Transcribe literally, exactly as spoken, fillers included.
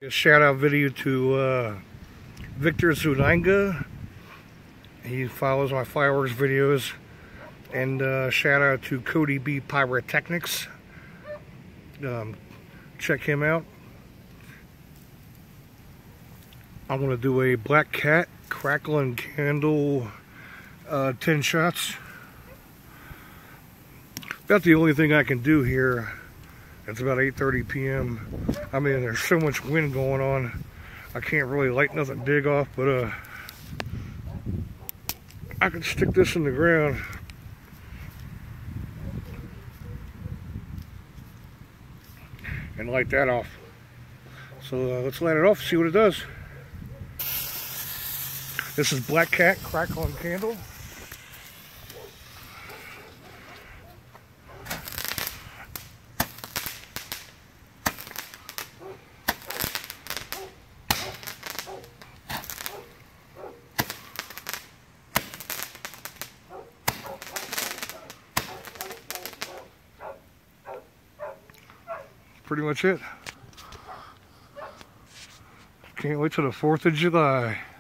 A shout out video to uh, Victor Zunanga. He follows my fireworks videos. And uh, shout out to Cody B Pyrotechnics. Um, check him out. I'm going to do a black cat crackling candle uh, ten shots. That's the only thing I can do here. It's about eight thirty p m I mean, there's so much wind going on, I can't really light nothing big off, but uh, I can stick this in the ground. And light that off. So uh, let's light it off, see what it does. This is Black Cat Crackling Candle. Pretty much it. Can't wait till the fourth of July.